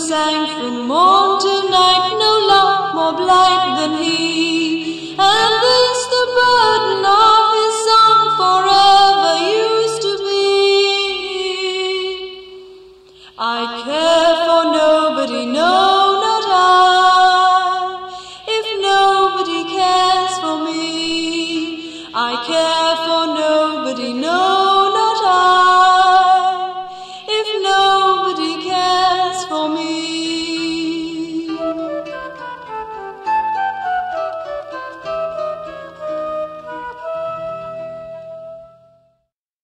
sang from morn to night, no love more blind than he. And this the burden of his song forever used to be. I